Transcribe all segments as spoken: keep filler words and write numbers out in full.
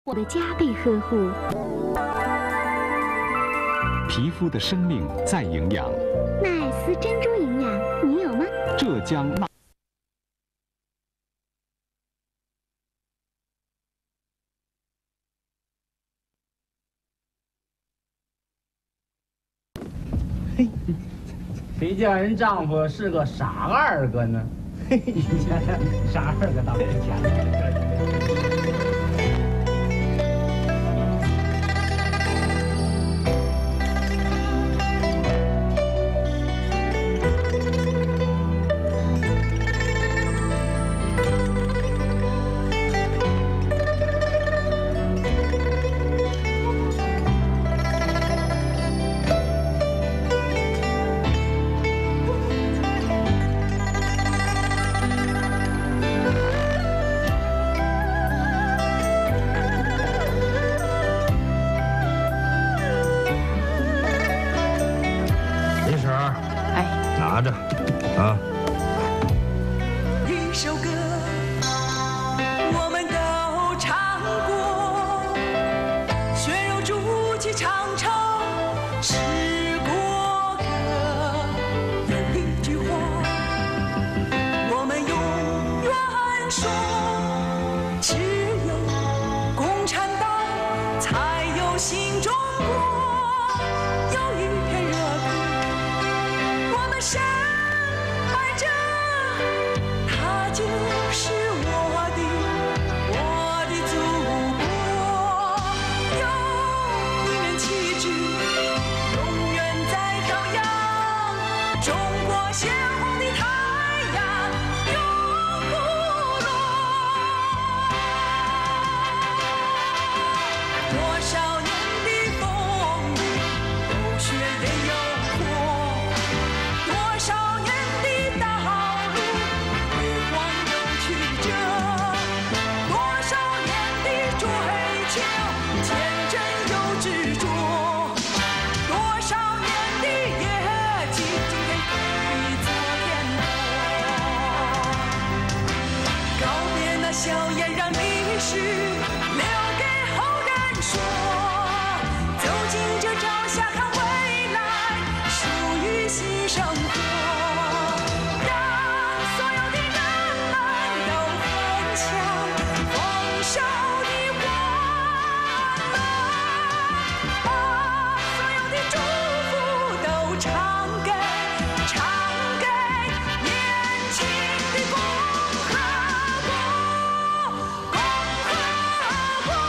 我的加倍呵护。 皮肤的生命在营养。 奈斯珍珠营养，你有吗？ 浙江那。 嘿，谁叫人丈夫是个傻二哥呢？嘿，傻二哥倒没钱。 拿着，啊！ 一首歌，我们都唱过，血肉筑起长城是国歌。有一句话，我们永远说，只有共产党才有新中国。有一片热土，我们深爱着，它就是我的我的祖国。有一面旗帜永远在飘扬，中国鲜红的太阳永不落。多少年的风雨，有血也有火，多少年的道路，辉煌又曲折，多少年的追求，天真又执着，多少年的业绩，今天比昨天多。告别那硝烟，让历史留给后人说，走进这朝霞，看未来属于新生活，让所有的人们都分享丰收的欢乐，把所有的祝福都唱给唱给年轻的共和国，共和国。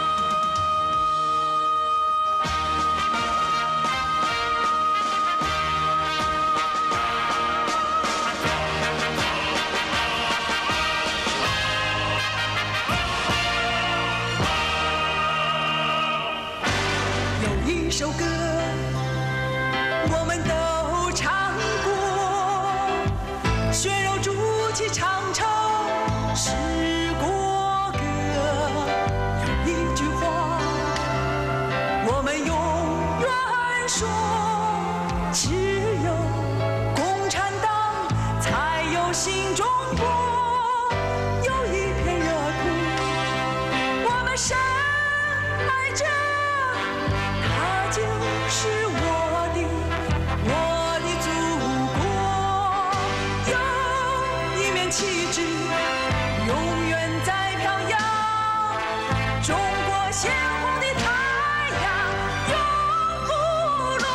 有一首歌，我们都唱过，血肉筑起长城是国歌。有一句话，我们永远说，只有共产党才有新中国。有一片热土，我们深爱着，它就是我的我的祖国。有一面旗帜永远在飘扬，中国鲜红的太阳永不落。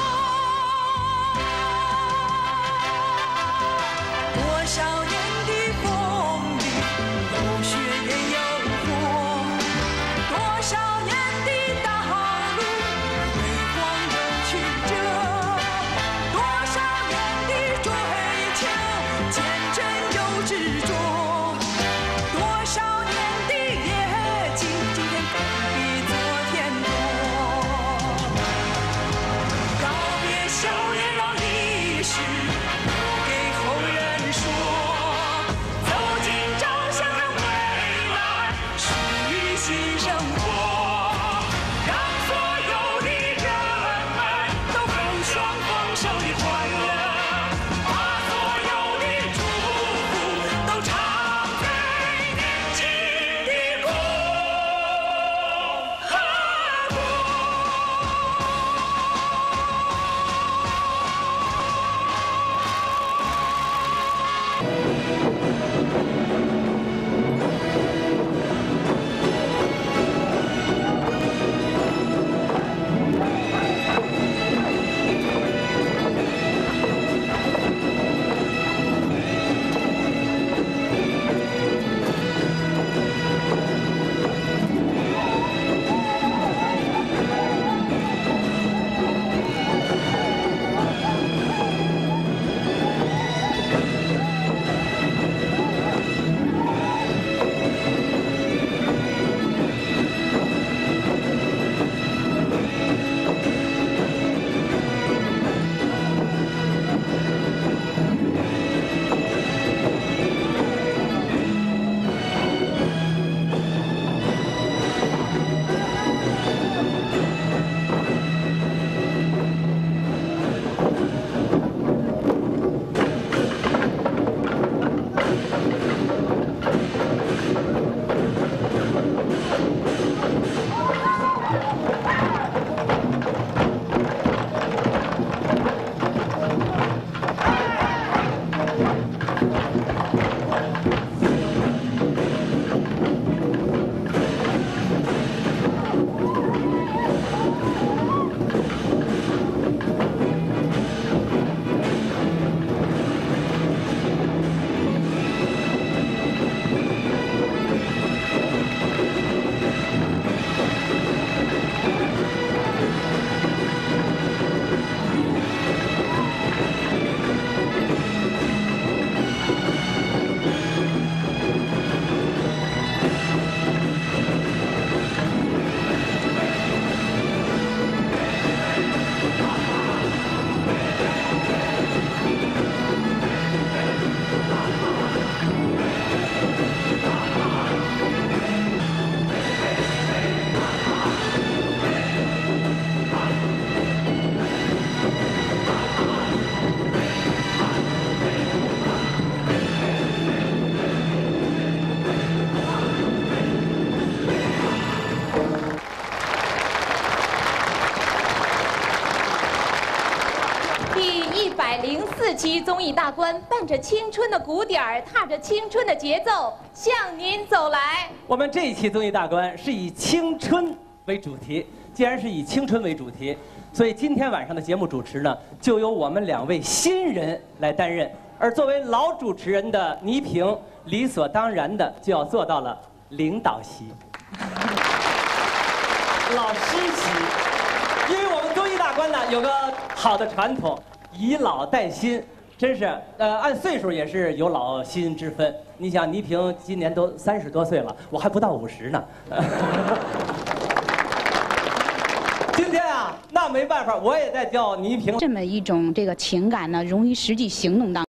多少年的风雨，有血也有火，多少年的道路，辉煌又曲折，多少年的追求，天真又执着，多少年的业绩，今天比昨天期综艺大观伴着青春的鼓点儿，踏着青春的节奏向您走来。 我们这一期综艺大观是以青春为主题，既然是以青春为主题，所以今天晚上的节目主持呢，就由我们两位新人来担任。而作为老主持人的倪萍，理所当然的就要做到了领导席、老师席。因为我们综艺大观呢有个好的传统，以老带新，真是呃按岁数也是有老新之分。你想倪萍今年都三十多岁了，我还不到五十呢。今天啊，那没办法，我也在教倪萍。 这么一种这个情感呢，融于实际行动当中。